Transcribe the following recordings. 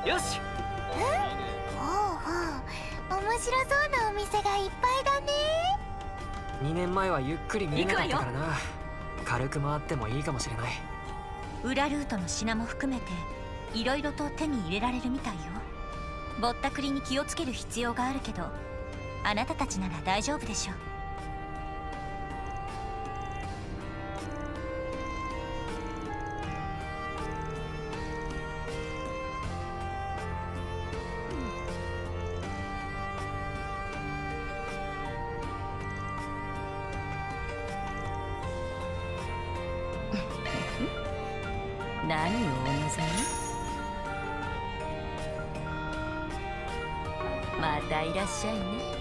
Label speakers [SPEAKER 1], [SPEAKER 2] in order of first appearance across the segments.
[SPEAKER 1] よし。
[SPEAKER 2] ほうほう、面白そうなお店がいっぱいだね。
[SPEAKER 1] 2年前はゆっくり見えなかったからな。軽く回ってもいいかもしれない。
[SPEAKER 3] 裏ルートの品も含めていろいろと手に入れられるみたいよ。ぼったくりに気をつける必要があるけど、あなたたちなら大丈夫でしょう。何をお望み？またいらっしゃいね。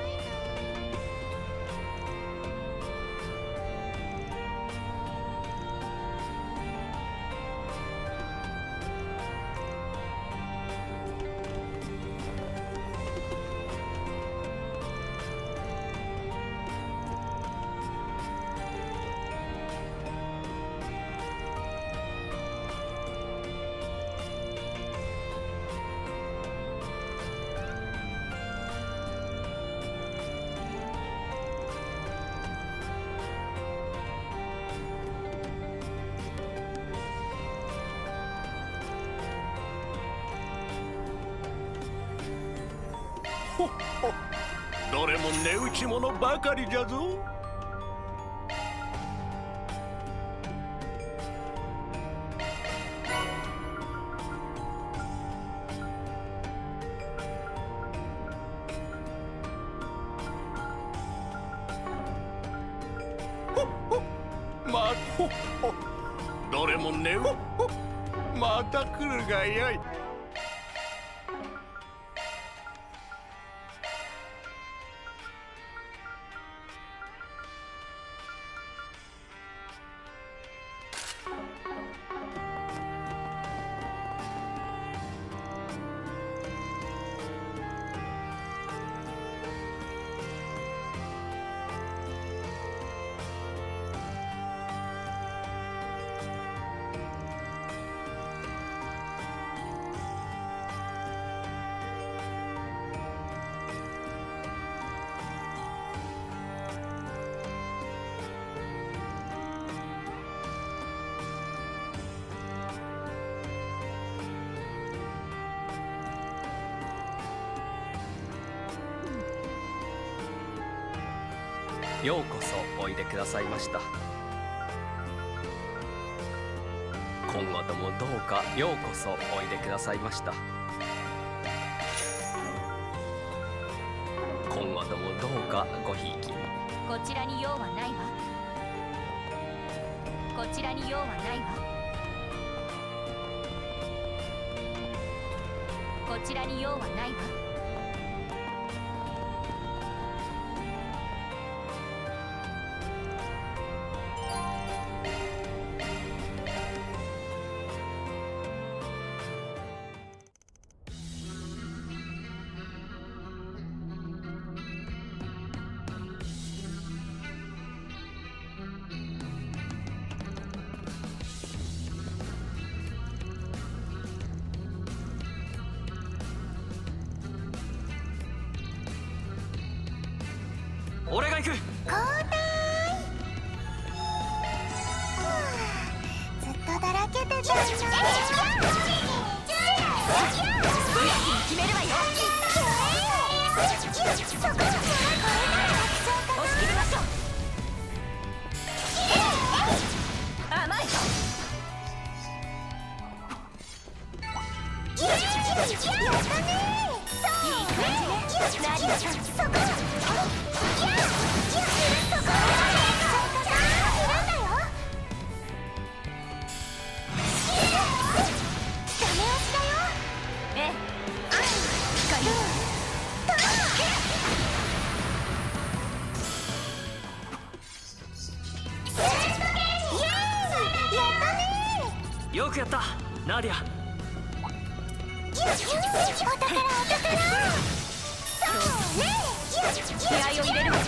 [SPEAKER 4] ほっほ、どれも値打ち物ばかりじゃぞ。ほっほ、ほっほ、どれも値打ち、また来るがよい。
[SPEAKER 5] ようこそおいでくださいました。今後ともどうかようこそおいでくださいました。今後ともどうかごひいきに。
[SPEAKER 3] こちらに用はないわ。こちらに用はないわ。こちらに用はないわ。
[SPEAKER 1] 俺が行く。
[SPEAKER 2] 交代。ずっとだらけてたんだ。
[SPEAKER 3] 決めるわよ。
[SPEAKER 2] そこ、これなら楽勝かな。
[SPEAKER 3] 押し切りましょう。甘い。
[SPEAKER 2] やったね。
[SPEAKER 3] いい感じね。ナディアさん、そこ。
[SPEAKER 1] よくやったナディア。
[SPEAKER 2] お宝お宝。そうね。
[SPEAKER 3] 気合を入れるわよ。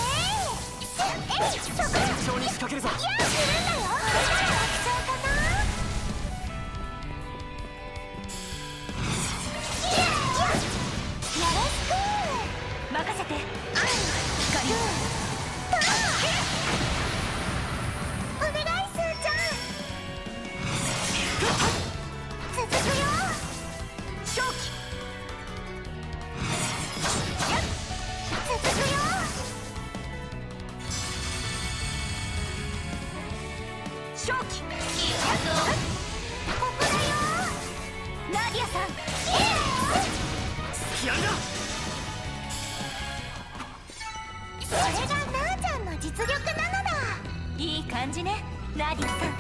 [SPEAKER 1] 慎重に仕掛けるぞ。
[SPEAKER 2] 楽勝かな。
[SPEAKER 3] 感じね、ナディアさん。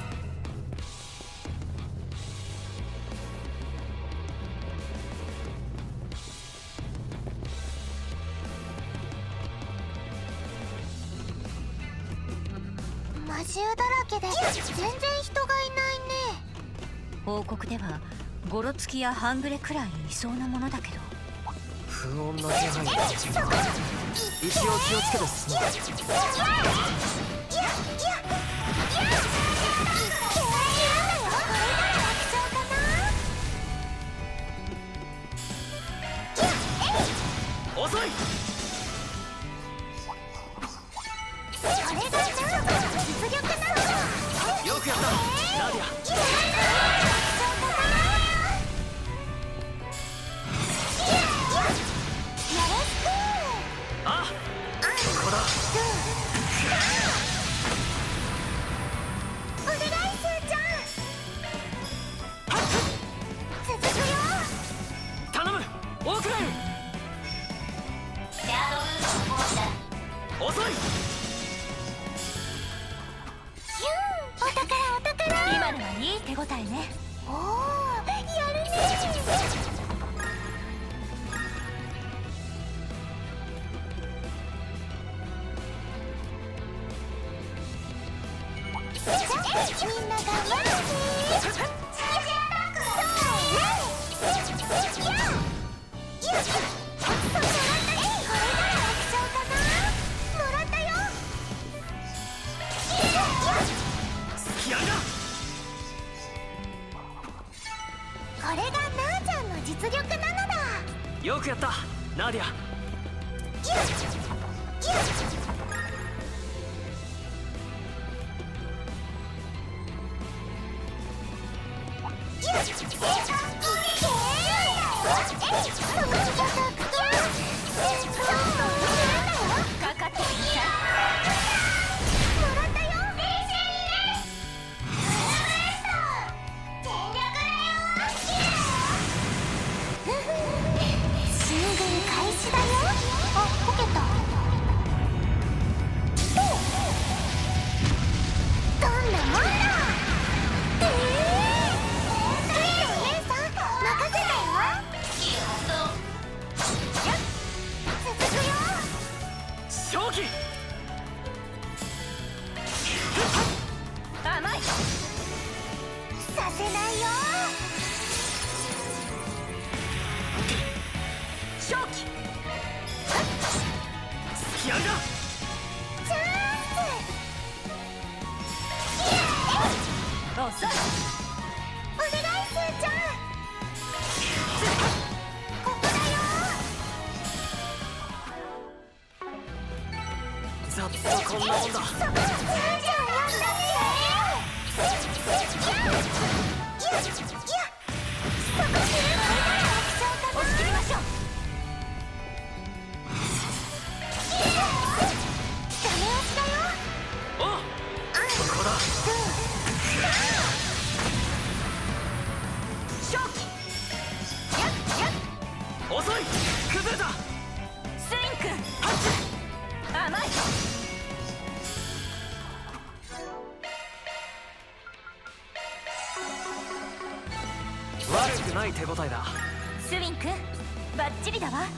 [SPEAKER 2] 魔獣だらけで全然人がいないね。
[SPEAKER 3] 王国ではゴロツキや半グレくらいいそうなものだけど。
[SPEAKER 1] 不穏な気配が一応気をつけて進もう。遅い。
[SPEAKER 2] これがナーバの実力なのだ。
[SPEAKER 1] よくやったナディア。あ、ここだ。
[SPEAKER 2] お願いスーちゃん。続くよ。
[SPEAKER 1] 頼むオークライン。遅い。
[SPEAKER 2] ヒュン、お宝。
[SPEAKER 3] 今のはいい手応えね。
[SPEAKER 2] おお、やるね。みんな頑張ろうね。これがなーちゃんの実力なのだ。
[SPEAKER 1] よくやったナディア。ざっとこんなもんだ。遅い。崩れた。
[SPEAKER 3] スインク甘い。
[SPEAKER 1] 悪くない手応えだ。
[SPEAKER 3] スインクバッチリだわ。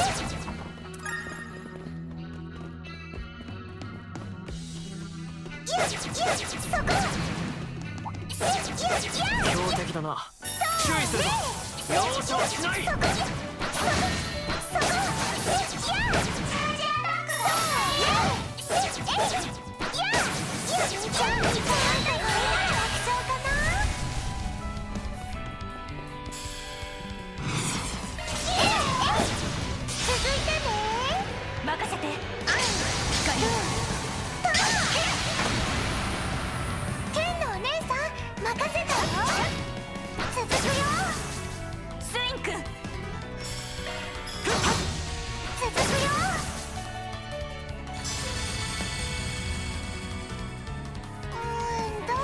[SPEAKER 1] 強敵だな。注意するぞ。容赦はしない。
[SPEAKER 3] 任せて。
[SPEAKER 2] 剣のお姉さん任せたよ。続くよ。
[SPEAKER 3] スインク
[SPEAKER 2] 続くよ。ど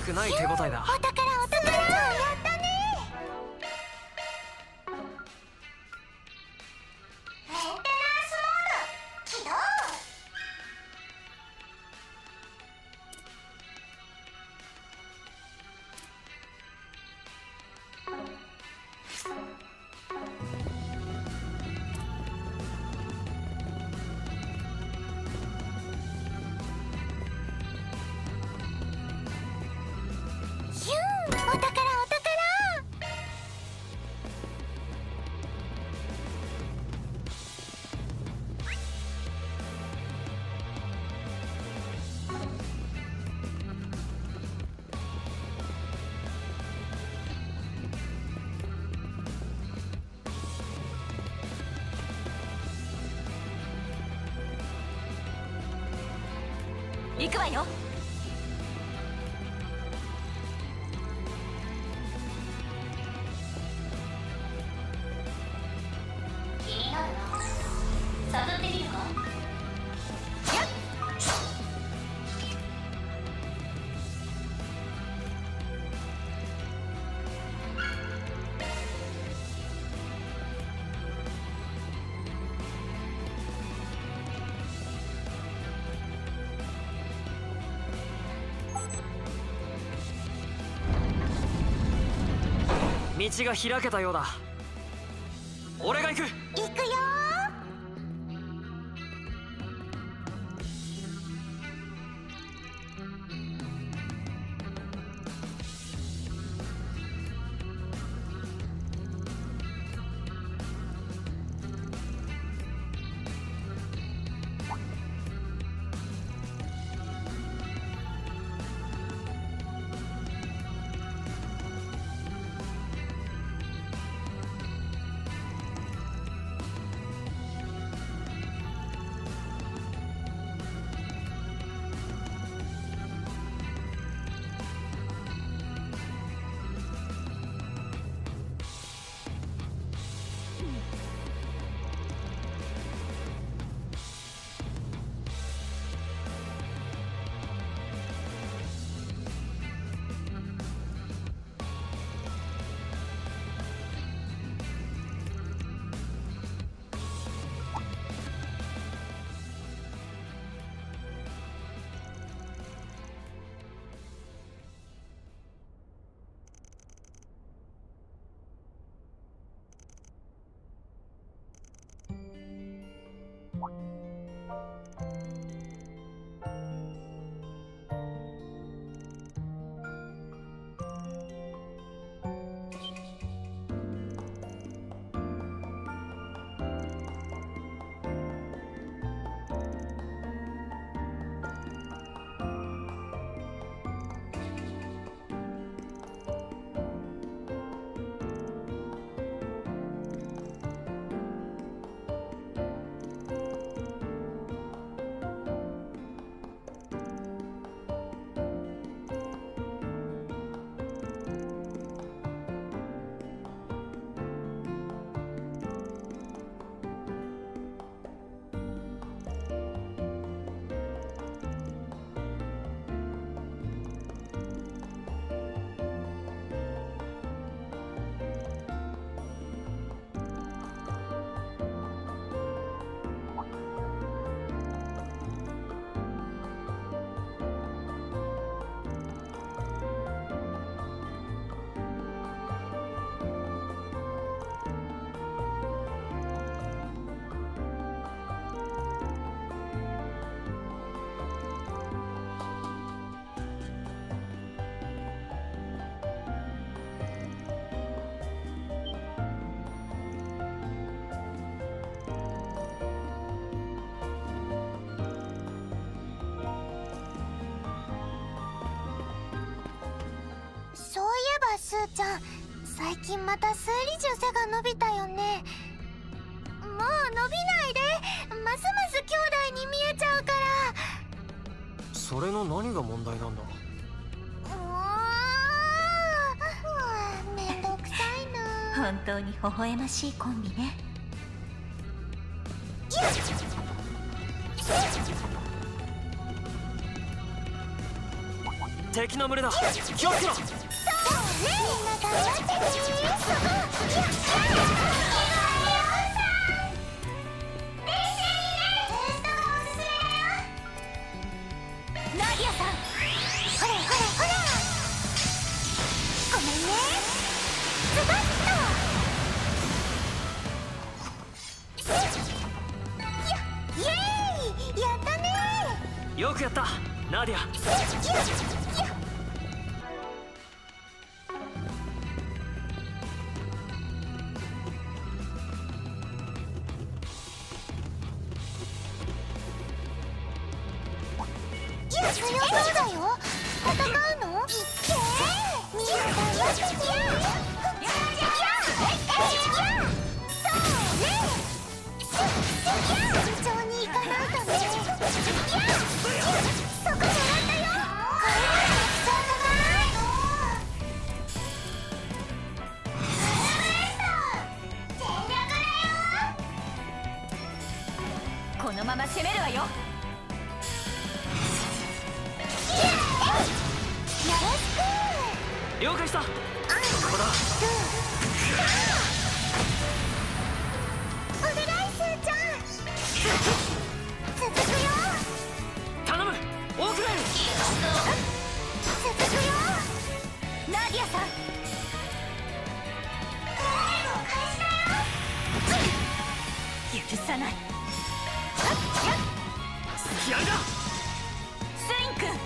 [SPEAKER 1] くない手応えだ。
[SPEAKER 2] お宝お宝、やったね。メンテナンスモード起動。ヒュン、お宝お宝。
[SPEAKER 3] 行くわよ。
[SPEAKER 2] 気になるな。誘ってみるか。
[SPEAKER 1] 道が開けたようだ。俺が行く。
[SPEAKER 2] 行くよ。そういえばスーちゃん、最近また数理銃背が伸びたよね。もう伸びないで、ますます兄弟に見えちゃうから。
[SPEAKER 1] それの何が問題なんだ。
[SPEAKER 2] めんどくさいな。
[SPEAKER 3] 本当に微笑ましいコンビね。
[SPEAKER 1] てっ敵の群れだ。気をつけろ。
[SPEAKER 2] そうね、みんな頑張ってね。そこ、ナディアさん、ほらほらほら、ごめんね。ズバッとイエーイ、やったね。
[SPEAKER 1] よくやったナディア。
[SPEAKER 2] 強そうだよ。戦うの？いっけー。みんな頑張ってね。そうね。順調にいかないとね。そこもらったよ。これなら楽勝かな。
[SPEAKER 3] このまま攻めるわよ。
[SPEAKER 1] 了解した。ここだ。
[SPEAKER 2] お願いスーちゃん。続くよ。
[SPEAKER 1] 頼むオークレイル。
[SPEAKER 2] 続くよ。
[SPEAKER 3] ナディアさん、許さない。
[SPEAKER 1] 気合いだ。
[SPEAKER 3] スイン君、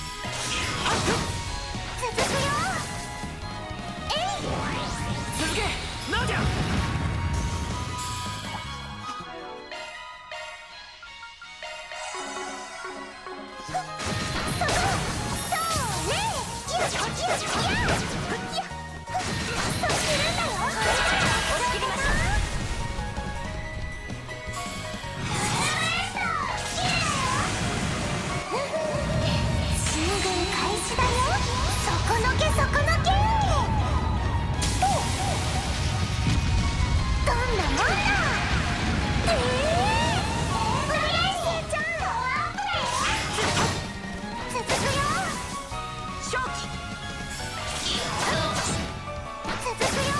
[SPEAKER 2] 続くよ。
[SPEAKER 1] 続けナディア。
[SPEAKER 2] そうね。そうするんだよ。進軍開始だよ。そこのけそこのけ。どんなもんだ。お願いしーちゃん。続くよ。
[SPEAKER 3] 正気、
[SPEAKER 2] 続くよ。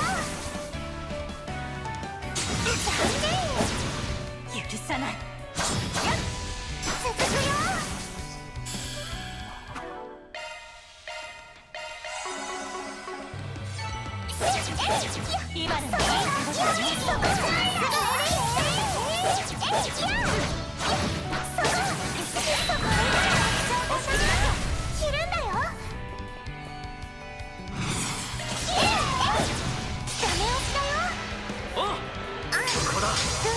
[SPEAKER 3] 許さない。
[SPEAKER 2] 続くよ。
[SPEAKER 3] 今のもいいことだね。
[SPEAKER 2] 切るんだよ。ダメ押しだよ。
[SPEAKER 1] おうここだ。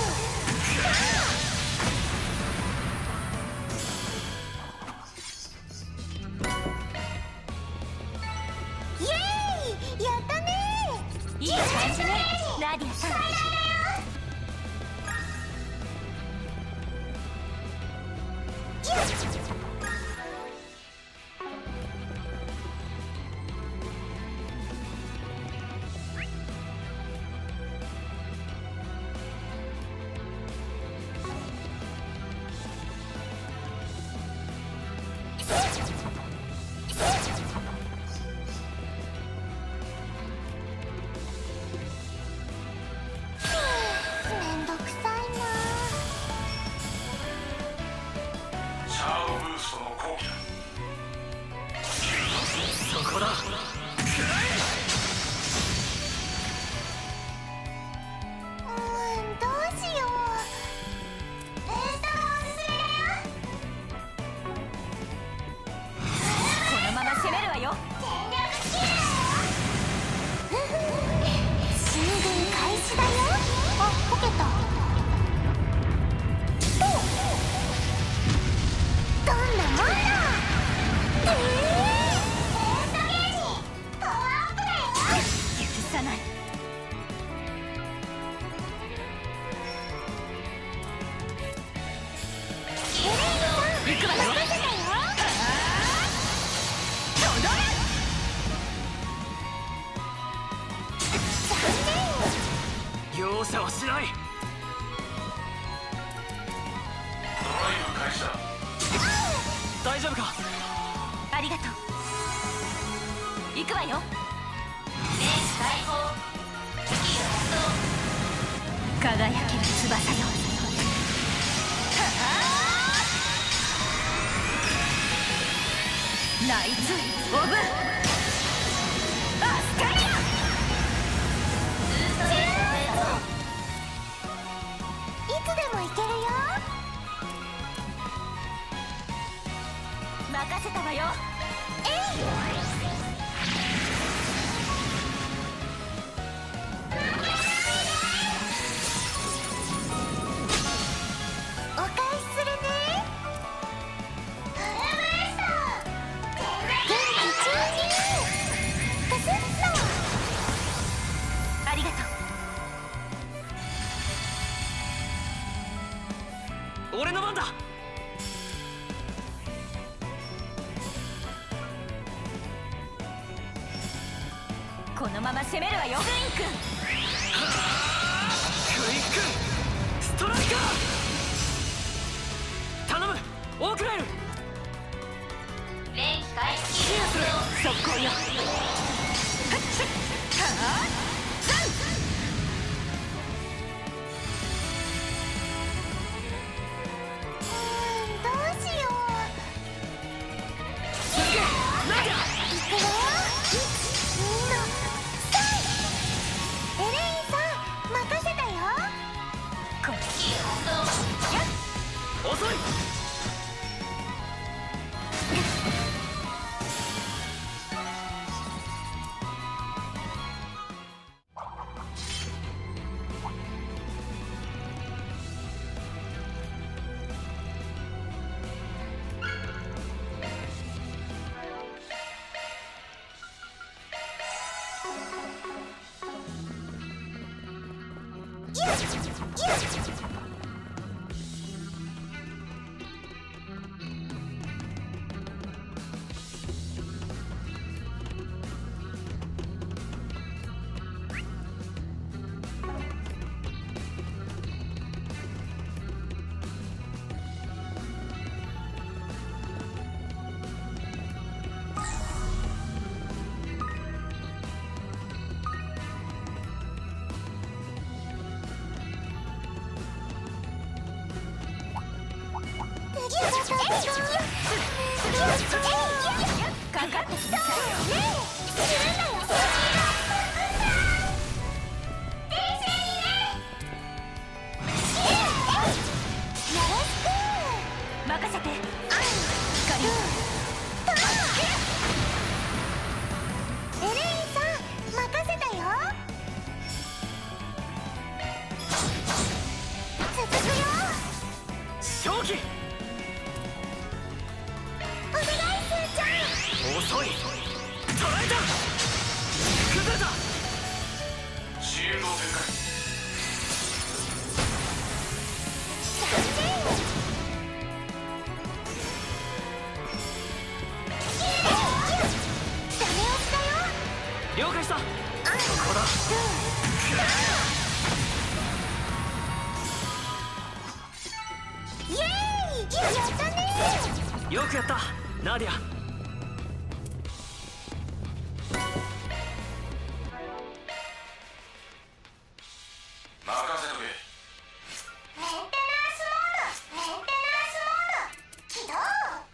[SPEAKER 2] イエーイ、やったね。
[SPEAKER 3] いい感じね、ナディアさん。
[SPEAKER 2] めんどくさいな。
[SPEAKER 6] シャードブーストの後期だ。
[SPEAKER 1] そこだ。
[SPEAKER 2] どうしよう。ブーストがおすすめだよ。
[SPEAKER 3] このまま攻めるわよ。
[SPEAKER 2] 進軍開始だよ。あ、こけた。どんなもんだ。パワーアップだよ。
[SPEAKER 3] 許さない。
[SPEAKER 2] 行くわよ。任せたよ。
[SPEAKER 1] 容赦はしない。
[SPEAKER 6] ドライブ開始だ。
[SPEAKER 1] 大丈夫か。
[SPEAKER 3] ありがとう。 くわよ。輝ける翼よ。ナイツ・オブ・アスカリア。
[SPEAKER 2] いつでも行けるよ。
[SPEAKER 3] 任せたわよ。
[SPEAKER 2] お返しするね。元気中にカスッ
[SPEAKER 3] ありがとう。
[SPEAKER 1] 俺の番だ。
[SPEAKER 3] このまま攻めるわよ。クイック。
[SPEAKER 1] クイックストライカー。頼むオークライル。
[SPEAKER 3] 連機開始。速攻よ。
[SPEAKER 2] どうしよう。
[SPEAKER 1] 続けナディア。
[SPEAKER 2] いくよ。1、2の3。エレインさん任せたよ。
[SPEAKER 1] 遅い。
[SPEAKER 3] かかってきなさい。任せて。光。
[SPEAKER 2] エレインさん任せたよ。続くよ。
[SPEAKER 1] 正気。
[SPEAKER 2] お願いスーちゃん。
[SPEAKER 1] 遅い。捉えた。崩れた。
[SPEAKER 6] シールド展開。
[SPEAKER 1] 了解した。ここだ。
[SPEAKER 2] イエーイ。やったね。
[SPEAKER 1] よくやったナディア。
[SPEAKER 6] 任せとけ。
[SPEAKER 2] メンテナンスモード。メンテナンスモード起動。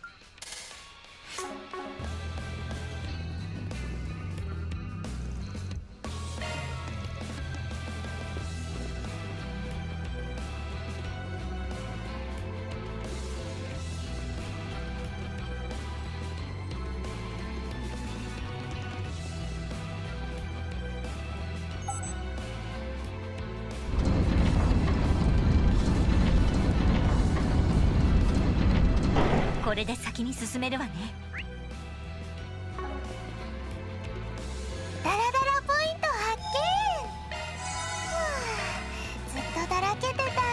[SPEAKER 3] これで先に進めるわね。
[SPEAKER 2] ダラダラポイント発見。ずっとだらけてたいな。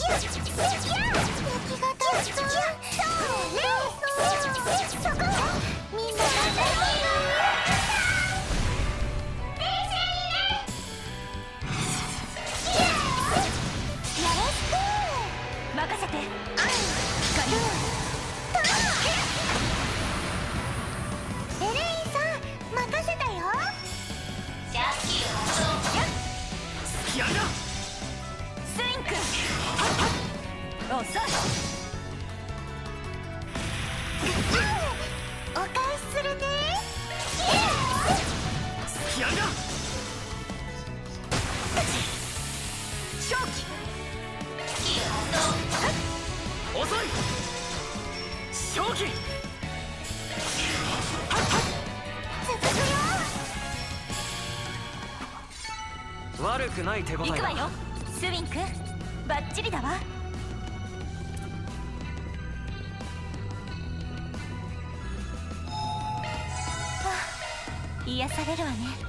[SPEAKER 3] 任せて。
[SPEAKER 2] エレインさん任せたよ。
[SPEAKER 1] やるな。
[SPEAKER 3] スインク。遅い。
[SPEAKER 2] お返しするね。
[SPEAKER 1] やるな。
[SPEAKER 3] 正気。
[SPEAKER 1] 遅い。正気。
[SPEAKER 2] 続くよ。
[SPEAKER 1] 悪くない手応えだ。
[SPEAKER 3] 行くわよ。スインクバッチリだわ。癒されるわね。